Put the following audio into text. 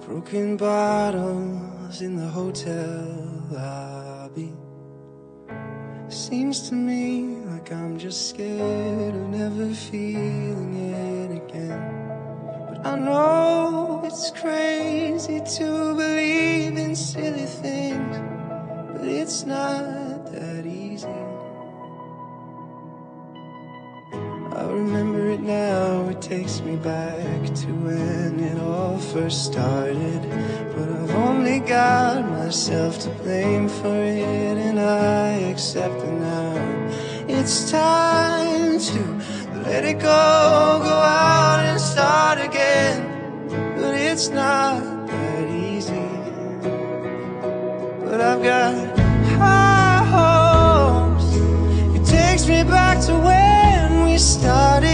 Broken bottles in the hotel lobby. Seems to me like I'm just scared of never feeling it again. But I know it's crazy to believe in silly things, but it's not that easy. I remember it now, it takes me back to when it all first started. But I've only got myself to blame for it, and I accept it now. It's time to let it go out and start again. But it's not that easy. But I've got high hopes. It takes me back to when we started.